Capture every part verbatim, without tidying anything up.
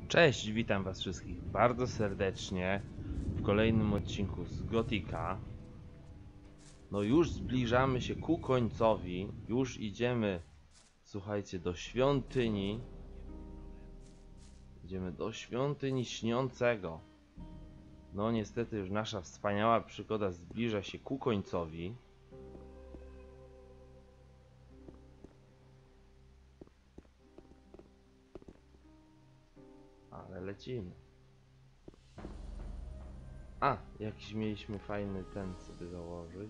Cześć, witam was wszystkich bardzo serdecznie w kolejnym odcinku z Gotika. No już zbliżamy się ku końcowi, już idziemy, słuchajcie, do świątyni. Idziemy do świątyni śniącego. No niestety już nasza wspaniała przygoda zbliża się ku końcowi. Ale lecimy. A, jakiś mieliśmy fajny ten sobie założyć.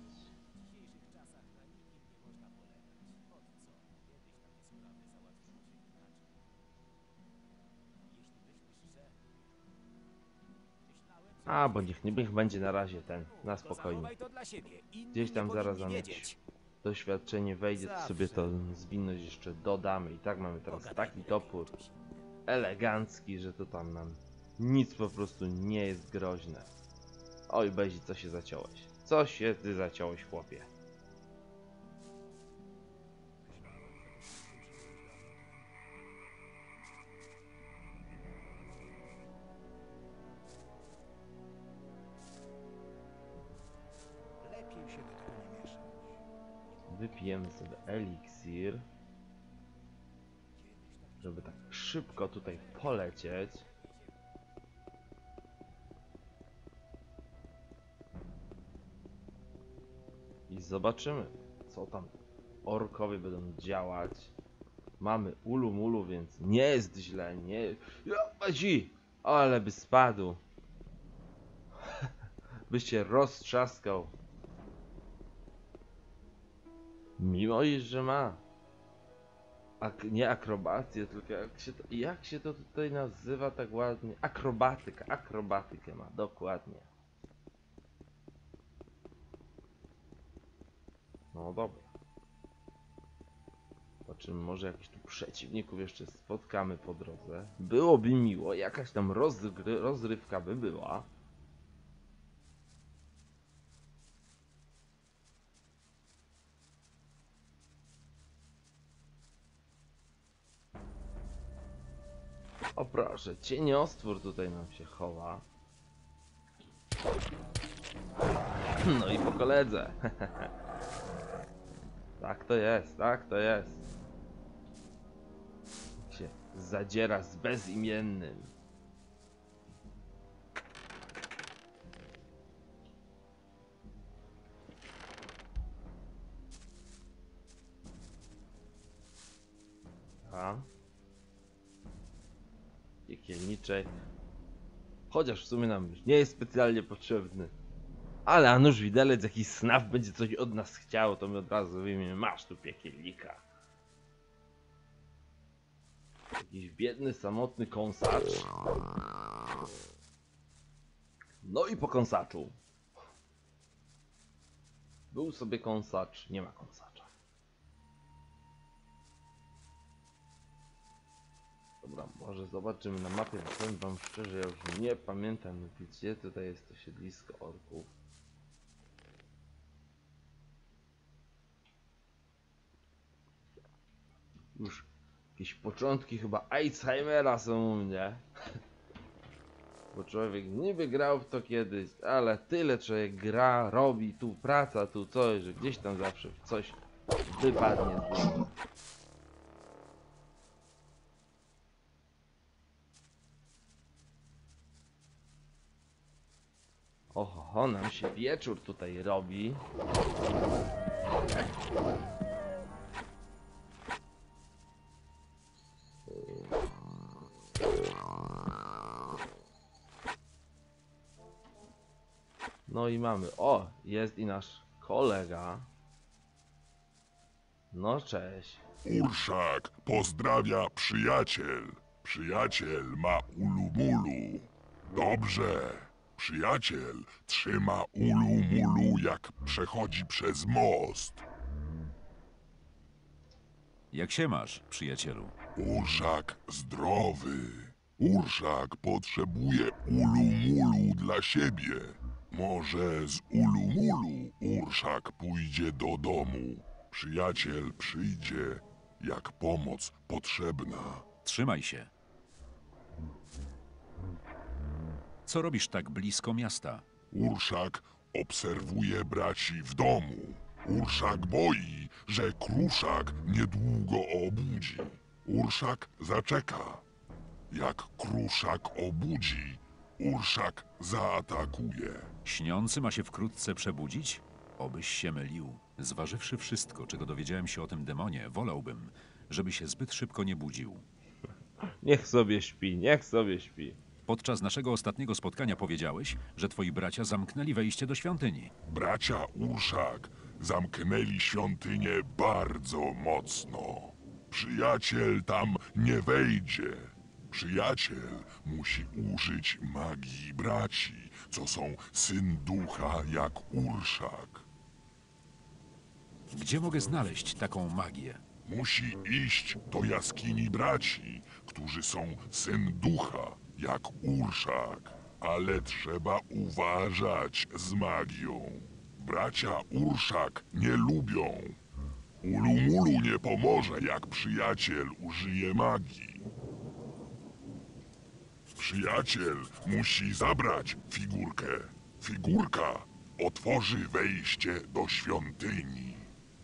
A, bo niech, niech będzie na razie ten, na spokojnie. Gdzieś tam zaraz za mieć doświadczenie wejdzie, to sobie to zwinność jeszcze dodamy. I tak mamy teraz taki topór elegancki, że to tam nam nic po prostu nie jest groźne. Oj, Bezi, co się zaciąłeś? Co się ty zaciąłeś, chłopie? Lepiej się do tego nie mieszać. Wypijemy sobie eliksir, żeby tak szybko tutaj polecieć. I zobaczymy, co tam orkowie będą działać. Mamy ulu mulu, więc nie jest źle, nie... Bezi! Ale by spadł. By się roztrzaskał. Mimo iż, że ma Ak nie akrobację, tylko jak się, to, jak się to tutaj nazywa tak ładnie? Akrobatyka, akrobatykę ma, dokładnie. No dobra. Zobaczymy, może jakichś tu przeciwników jeszcze spotkamy po drodze. Byłoby miło, jakaś tam rozgry rozrywka by była. O proszę, cieniostwór tutaj nam się chowa. No i po koledze. Tak to jest, tak to jest. Się zadziera z bezimiennym. A? Piekielniczek. Chociaż w sumie nam już nie jest specjalnie potrzebny. Ale a nuż widelec, jakiś snaf będzie coś od nas chciał, to my od razu wyjmiemy, masz tu piekielnika. Jakiś biedny, samotny kąsacz. No i po kąsaczu. Był sobie kąsacz, nie ma kąsacza. Dobra, może zobaczymy na mapie, bo powiem wam szczerze, ja już nie pamiętam, gdzie tutaj jest to siedlisko orków. Już jakieś początki chyba Alzheimera są u mnie. Bo człowiek niby grał w to kiedyś, ale tyle człowiek gra, robi, tu praca, tu coś, że gdzieś tam zawsze coś wypadnie z głowy. Oho, nam się wieczór tutaj robi. No i mamy, o, jest i nasz kolega. No cześć. Urszak pozdrawia przyjaciel. Przyjaciel ma ulu-mulu. Dobrze. Przyjaciel trzyma ulu-mulu, jak przechodzi przez most. Jak się masz, przyjacielu? Urszak zdrowy. Urszak potrzebuje ulu-mulu dla siebie. Może z ulu-mulu Urszak pójdzie do domu. Przyjaciel przyjdzie, jak pomoc potrzebna. Trzymaj się. Co robisz tak blisko miasta? Urszak obserwuje braci w domu. Urszak boi, że Kruszak niedługo obudzi. Urszak zaczeka. Jak Kruszak obudzi, Urszak zaatakuje. Śniący ma się wkrótce przebudzić? Obyś się mylił. Zważywszy wszystko, czego dowiedziałem się o tym demonie, wolałbym, żeby się zbyt szybko nie budził. Niech sobie śpi, niech sobie śpi. Podczas naszego ostatniego spotkania powiedziałeś, że twoi bracia zamknęli wejście do świątyni. Bracia Urszak zamknęli świątynię bardzo mocno. Przyjaciel tam nie wejdzie. Przyjaciel musi użyć magii braci, co są syn ducha jak Urszak. Gdzie mogę znaleźć taką magię? Musi iść do jaskini braci, którzy są syn ducha jak Urszak. Ale trzeba uważać z magią. Bracia Urszak nie lubią. Ulumulu nie pomoże, jak przyjaciel użyje magii. Przyjaciel musi zabrać figurkę. Figurka otworzy wejście do świątyni.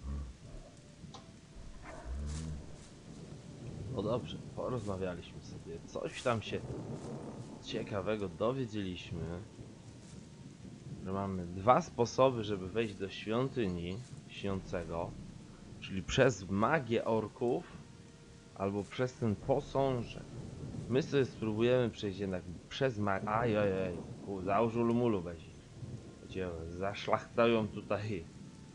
No dobrze, porozmawialiśmy sobie. Coś tam się ciekawego dowiedzieliśmy. Że mamy dwa sposoby, żeby wejść do świątyni śniącego. Czyli przez magię orków, albo przez ten posążek. My sobie spróbujemy przejść jednak przez magię. Ajajaj, załóż ulumulu będzie. Gdzie zaszlachtają tutaj.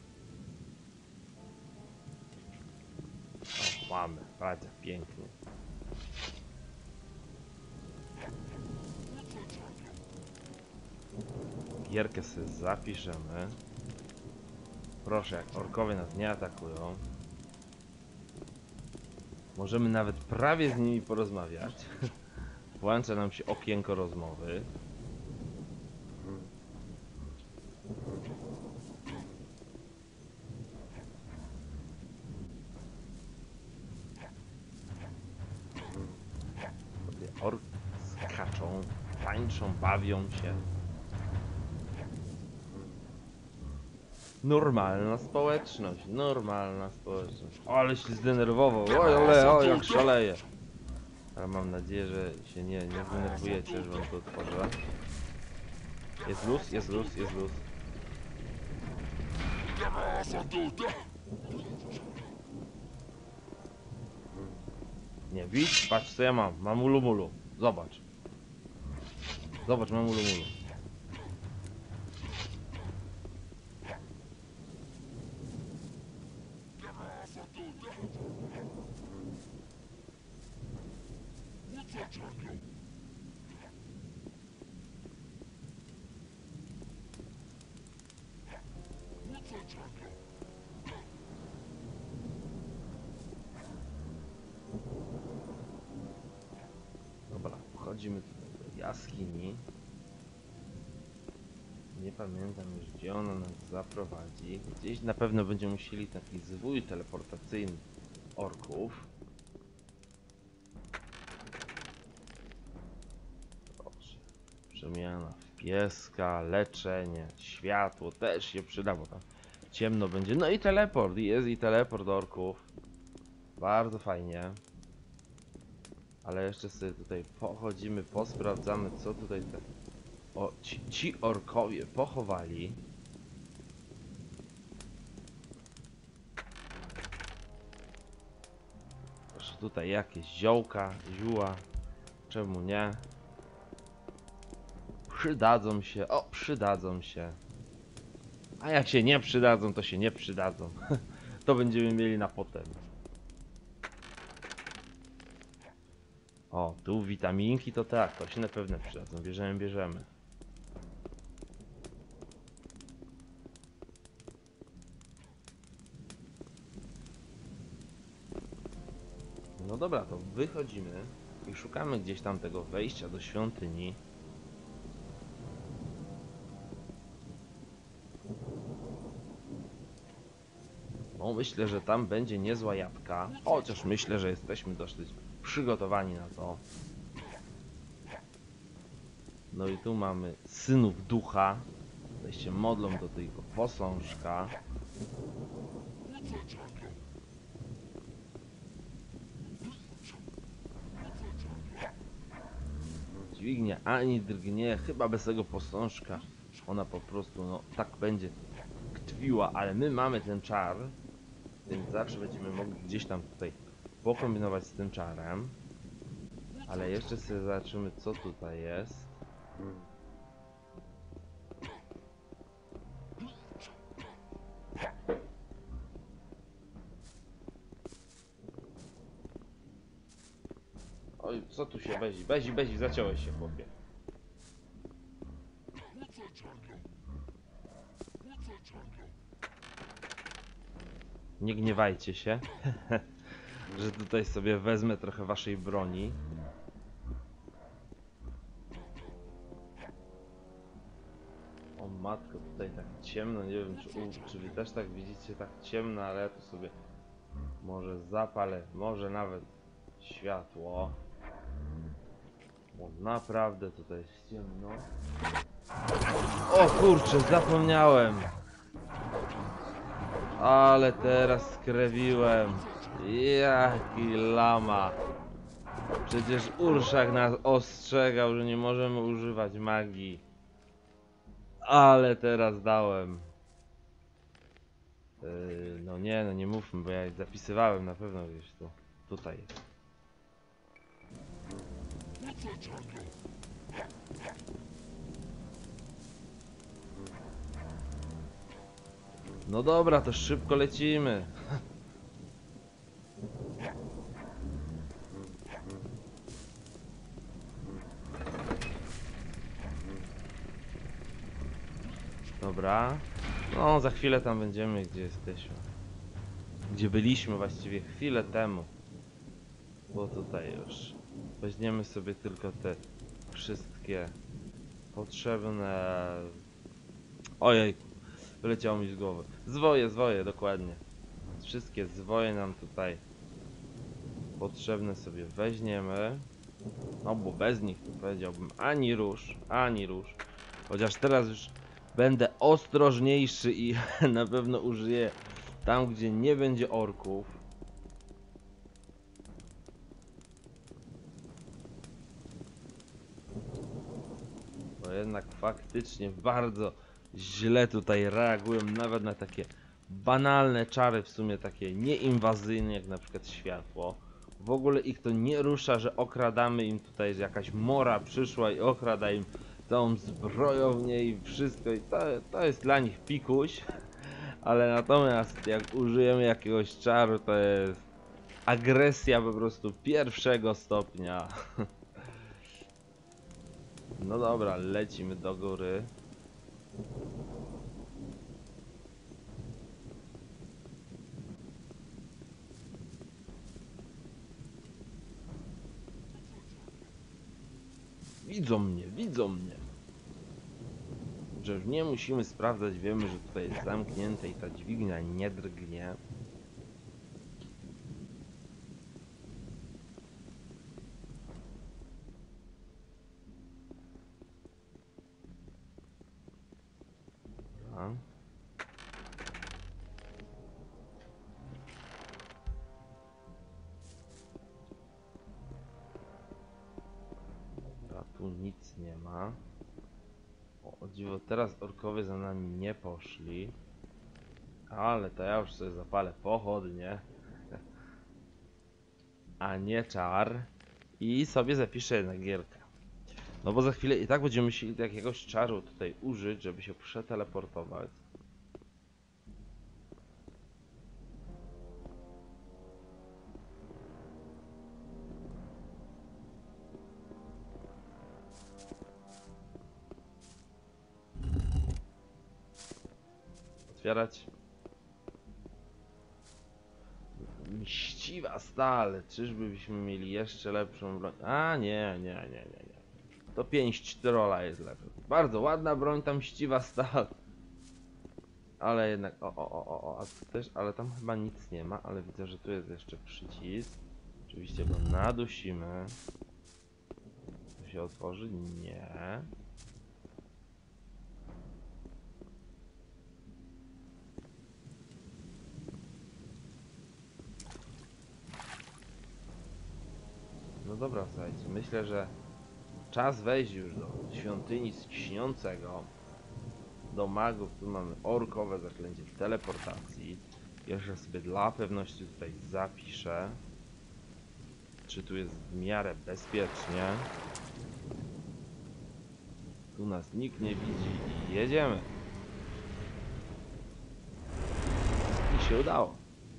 O, mamy, patrz, pięknie. Gierkę sobie zapiszemy. Proszę, jak orkowie nas nie atakują. Możemy nawet prawie z nimi porozmawiać. Włącza nam się okienko rozmowy. Orki skaczą, tańczą, bawią się. Normalna społeczność, normalna społeczność. O, ale się zdenerwował, oj, ole, o, jak szaleje. Ale mam nadzieję, że się nie, nie zdenerwujecie, że wam to otworzę. Jest luz, jest luz, jest luz. Nie, widz, patrz co ja mam, mam ulumulu. Zobacz. Zobacz, mam ulumulu. Dobra, wchodzimy tutaj do jaskini. Nie pamiętam już, gdzie ona nas zaprowadzi. Gdzieś na pewno będziemy musieli taki zwój teleportacyjny orków. Proszę. Przemiana w pieska, leczenie, światło też się przyda, bo tam ciemno będzie. No i teleport, jest i teleport orków. Bardzo fajnie. Ale jeszcze sobie tutaj pochodzimy, posprawdzamy, co tutaj te... O, ci, ci orkowie pochowali. Proszę, tutaj jakieś ziołka, zióła. Czemu nie? Przydadzą się, o, przydadzą się. A jak się nie przydadzą, to się nie przydadzą. To będziemy mieli na potem. O, tu witaminki to tak, to się na pewno przydadzą. Bierzemy, bierzemy. No dobra, to wychodzimy i szukamy gdzieś tam tego wejścia do świątyni. No myślę, że tam będzie niezła jabłka, chociaż myślę, że jesteśmy dosyć przygotowani na to. No i tu mamy synów ducha. Tutaj się modlą do tego posążka. Dźwignia ani drgnie, chyba bez tego posążka. Ona po prostu, no tak będzie tkwiła, ale my mamy ten czar. Więc zawsze będziemy mogli gdzieś tam tutaj pokombinować z tym czarem. Ale jeszcze sobie zobaczymy, co tutaj jest. Oj, co tu się bezi? Bezi, bezi, zaciąłeś się, chłopie. Nie gniewajcie się, że tutaj sobie wezmę trochę waszej broni. O matko, tutaj tak ciemno, nie wiem czy, u, czy wy też tak widzicie, tak ciemno, ale ja tu sobie może zapalę, może nawet światło. Bo naprawdę tutaj jest ciemno. O kurczę, zapomniałem! Ale teraz skrewiłem. Jaki lama. Przecież Urszak nas ostrzegał, że nie możemy używać magii. Ale teraz dałem. Yy, no nie, no nie mówmy, bo ja zapisywałem na pewno gdzieś tu. Tutaj jest. No dobra, to szybko lecimy. Dobra. No, za chwilę tam będziemy, gdzie jesteśmy. Gdzie byliśmy właściwie chwilę temu. Bo tutaj już. Weźmiemy sobie tylko te wszystkie potrzebne... Ojej, wyleciało mi z głowy. Zwoje, zwoje, dokładnie. Wszystkie zwoje nam tutaj potrzebne sobie weźmiemy. No bo bez nich to powiedziałbym ani rusz, ani rusz. Chociaż teraz już będę ostrożniejszy i na pewno użyję tam, gdzie nie będzie orków. Bo jednak faktycznie bardzo źle tutaj reagują nawet na takie banalne czary, w sumie takie nieinwazyjne, jak na przykład światło. W ogóle ich to nie rusza, że okradamy im tutaj, że jakaś mora przyszła i okrada im całą zbrojownię i wszystko i to, to jest dla nich pikuś. Ale natomiast jak użyjemy jakiegoś czaru, to jest agresja po prostu pierwszego stopnia. No dobra, lecimy do góry. Widzą mnie, widzą mnie. Że już nie musimy sprawdzać, wiemy, że tutaj jest zamknięte i ta dźwignia nie drgnie. Dobra. Dobra, tu nic nie ma. O, o dziwo, teraz orkowie za nami nie poszli. Ale to ja już sobie zapalę pochodnie. A nie czar. I sobie zapiszę jednak gierkę. No bo za chwilę i tak będziemy musieli jakiegoś czaru tutaj użyć, żeby się przeteleportować. Otwierać. Mściwa stal. Czyżbyśmy mieli jeszcze lepszą broń? A nie, nie, nie, nie, nie. To pięść trolla jest lepsza. Bardzo ładna broń, tam mściwa stal. Ale jednak, o, o, o, o, a tu też, ale tam chyba nic nie ma, ale widzę, że tu jest jeszcze przycisk. Oczywiście go nadusimy. Tu się otworzy? Nie. słuchajcie, myślę, że czas wejść już do świątyni śniącego, do magów. Tu mamy orkowe zaklęcie teleportacji. Jeszcze sobie dla pewności tutaj zapiszę, czy tu jest w miarę bezpiecznie. Tu nas nikt nie widzi i jedziemy. I się udało.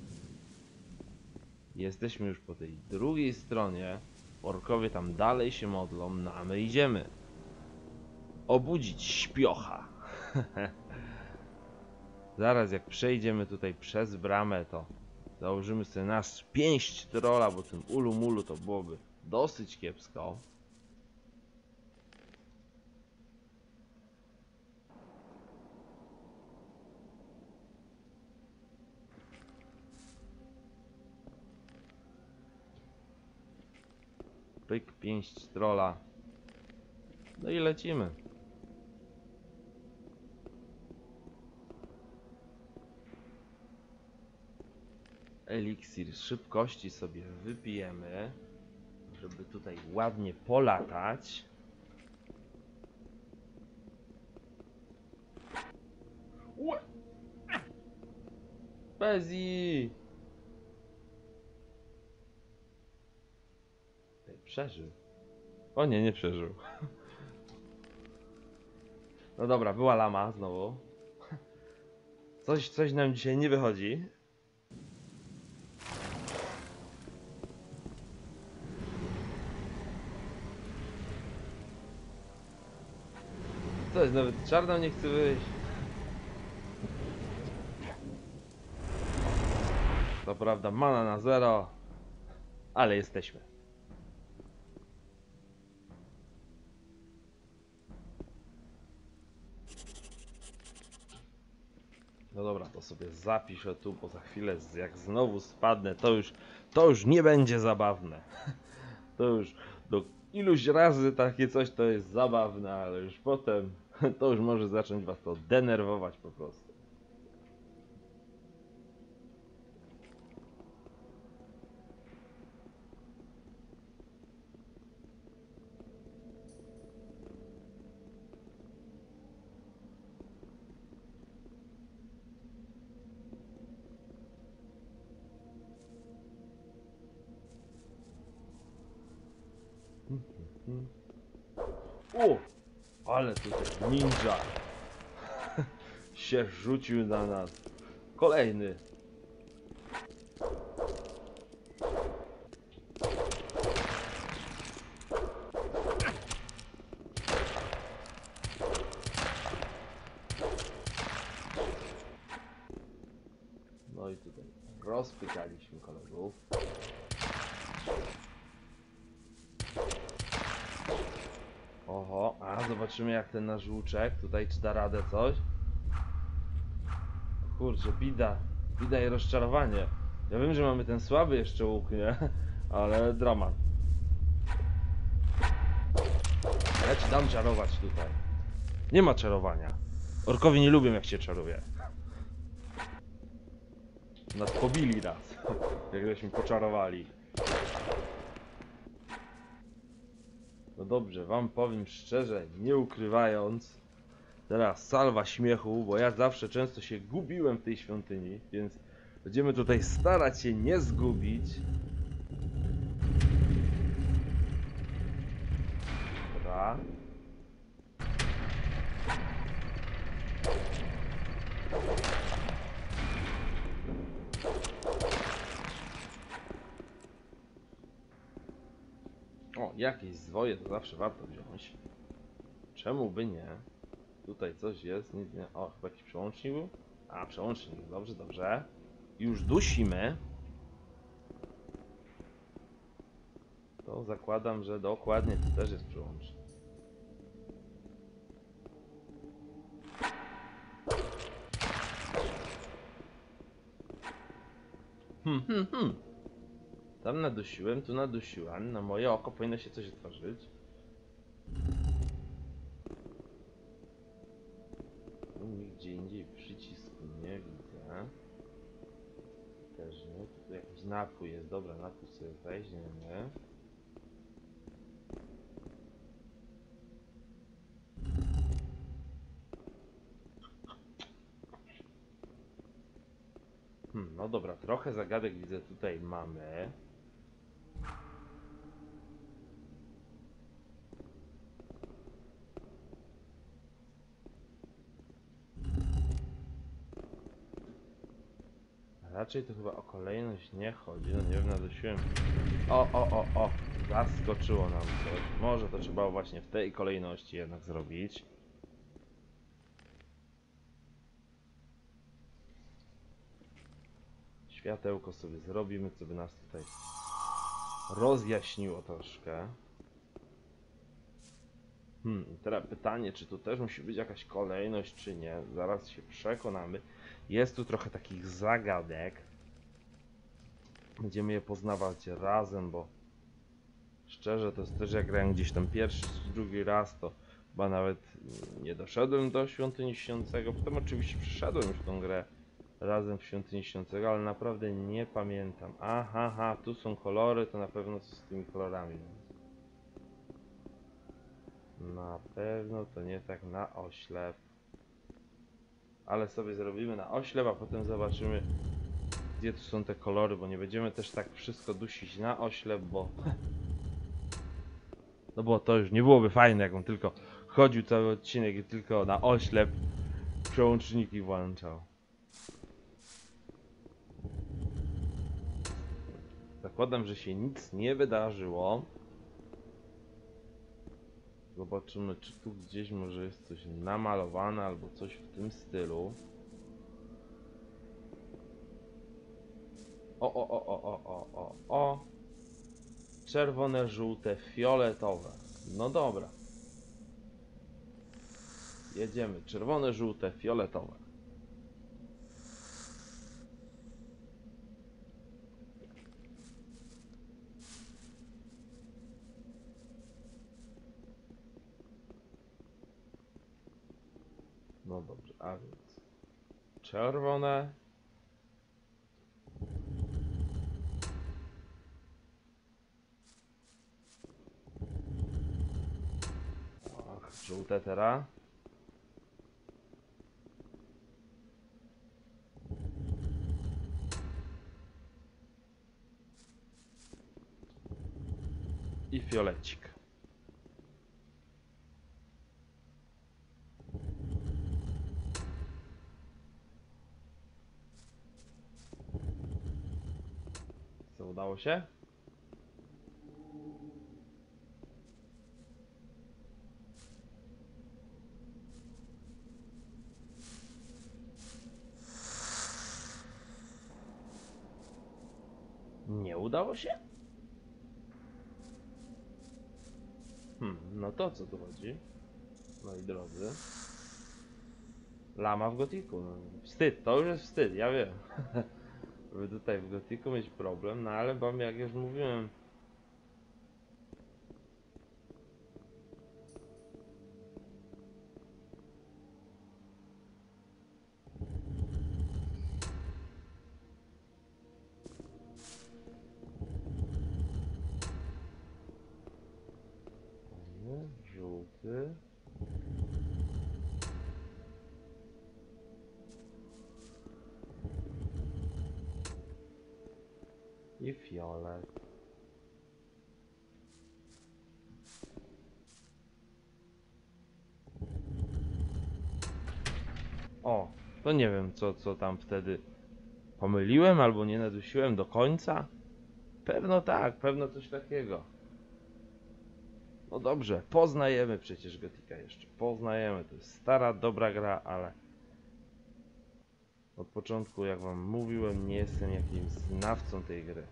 Jesteśmy już po tej drugiej stronie. Orkowie tam dalej się modlą, no a my idziemy obudzić śpiocha. Zaraz jak przejdziemy tutaj przez bramę, to założymy sobie nasz pięść trolla, bo tym ulu mulu to byłoby dosyć kiepsko. Pyk, pięść trolla. No i lecimy. Eliksir szybkości sobie wypijemy, żeby tutaj ładnie polatać. Ue! Bezi! Przeżył. O nie, nie przeżył. No dobra, była lama znowu. Coś, coś nam dzisiaj nie wychodzi. Coś, nawet czarno nie chce wyjść. To prawda, mana na zero. Ale jesteśmy. No dobra, to sobie zapiszę tu, bo za chwilę jak znowu spadnę, to już, to już nie będzie zabawne. To już do iluś razy takie coś to jest zabawne, ale już potem to już może zacząć was to denerwować po prostu. O! Ale tutaj ninja się rzucił na nas. Kolejny. No i tutaj rozpykaliśmy kolegów. Oho, a zobaczymy jak ten nasz łuczek tutaj czy da radę coś. Kurczę, bida, bida i rozczarowanie. Ja wiem, że mamy ten słaby jeszcze łuk, nie? Ale dramat. Ja ci dam czarować tutaj. Nie ma czarowania. Orkowie nie lubią jak się czaruje. Nas pobili raz, jak żeśmy poczarowali. No dobrze, wam powiem szczerze, nie ukrywając, teraz salwa śmiechu, bo ja zawsze często się gubiłem w tej świątyni, więc będziemy tutaj starać się nie zgubić. Dobra. O, jakieś zwoje to zawsze warto wziąć. Czemu by nie? Tutaj coś jest, nic nie... O, chyba jakiś przełącznik był? A, przełącznik, dobrze, dobrze. Już dusimy. To zakładam, że dokładnie tu też jest przełącznik. Hmm, hmm, hmm. Tam nadusiłem, tu nadusiłem. Na moje oko powinno się coś otworzyć. Tu nigdzie indziej przycisku nie widzę. Też nie. Tu jakiś napój jest. Dobra, napój sobie weźmiemy. No dobra, trochę zagadek widzę tutaj mamy. Raczej to chyba o kolejność nie chodzi, no nie wiem, nadusiłem. O, o, o, o, zaskoczyło nam coś. Może to trzeba było właśnie w tej kolejności jednak zrobić. Światełko sobie zrobimy, co by nas tutaj rozjaśniło troszkę. Hmm, teraz pytanie, czy tu też musi być jakaś kolejność, czy nie. Zaraz się przekonamy. Jest tu trochę takich zagadek. Będziemy je poznawać razem, bo szczerze to jest też, jak grałem gdzieś tam pierwszy czy drugi raz, to chyba nawet nie doszedłem do Świątyni Śniącego. Potem oczywiście przeszedłem już tą grę razem w Świątyni Śniącego, ale naprawdę nie pamiętam. Aha, aha, tu są kolory, to na pewno co z tymi kolorami. Na pewno to nie tak na oślep. Ale sobie zrobimy na oślep, a potem zobaczymy, gdzie tu są te kolory, bo nie będziemy też tak wszystko dusić na oślep, bo... No bo to już nie byłoby fajne, jakbym tylko chodził cały odcinek i tylko na oślep przełączniki włączał. Zakładam, że się nic nie wydarzyło. Zobaczymy, czy tu gdzieś może jest coś namalowane albo coś w tym stylu. O, o, o, o, o, o, o, o. Czerwone, żółte, fioletowe. No dobra. Jedziemy. Czerwone, żółte, fioletowe. No dobrze, a więc czerwone. Ach, żółte teraz. I fiolecik. Co, udało się? Nie udało się? Hmm, no to co tu chodzi? Moi drodzy. Lama w gotiku. No, wstyd, to już jest wstyd, ja wiem. By tutaj w gotiku mieć problem, no ale wam, jak już mówiłem, żółty. I fiolet. O, to nie wiem, co, co tam wtedy pomyliłem albo nie nadusiłem do końca. Pewno tak, pewno coś takiego. No dobrze, poznajemy przecież Gotika jeszcze. Poznajemy, to jest stara, dobra gra, ale od początku, jak wam mówiłem, nie jestem jakimś znawcą tej gry.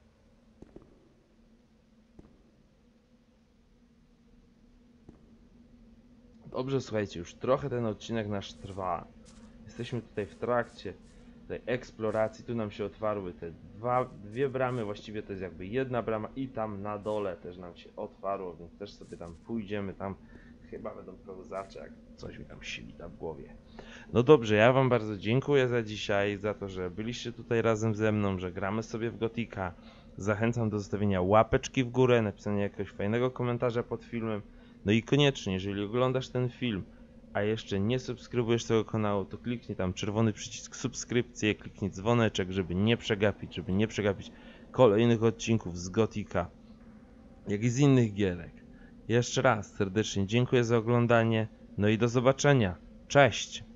Dobrze, słuchajcie, już trochę ten odcinek nasz trwa. Jesteśmy tutaj w trakcie tej eksploracji. Tu nam się otwarły te dwa, dwie bramy, właściwie to jest jakby jedna brama i tam na dole też nam się otwarło, więc też sobie tam pójdziemy. Tam chyba będą pełzacze, jak coś mi tam silita w głowie. No dobrze, ja wam bardzo dziękuję za dzisiaj, za to, że byliście tutaj razem ze mną, że gramy sobie w Gotika. Zachęcam do zostawienia łapeczki w górę, napisania jakiegoś fajnego komentarza pod filmem. No i koniecznie, jeżeli oglądasz ten film a jeszcze nie subskrybujesz tego kanału, to kliknij tam czerwony przycisk subskrypcję, kliknij dzwoneczek, żeby nie przegapić, żeby nie przegapić kolejnych odcinków z Gotika, jak i z innych gierek. Jeszcze raz serdecznie dziękuję za oglądanie, no i do zobaczenia. Cześć!